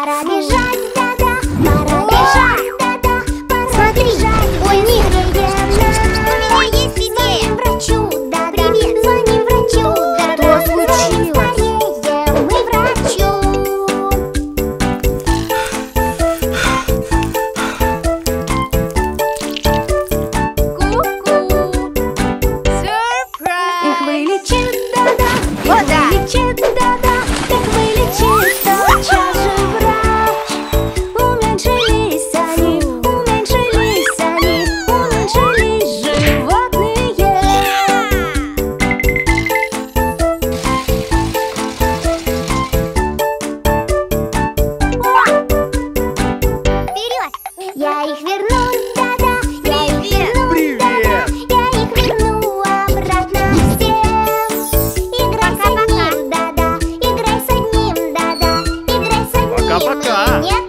Пора бежать, да-да, пора бежать, да-да. Смотри, у них у меня есть идея. Врачу, да-да, привет, звоним врачу, да-да. Что случилось? Скорее, мы врачу. Их вылечит, да-да, их вылечит, да-да, их вылечит тотчас же врач. Уменьшились они, уменьшились они, уменьшились животные. Вперед! Я их верну, да-да, я их верну, да-да, я их верну обратно всем. Играй с одним, да-да, играй с одним, да-да, играй с одним. Пока-пока. Нет.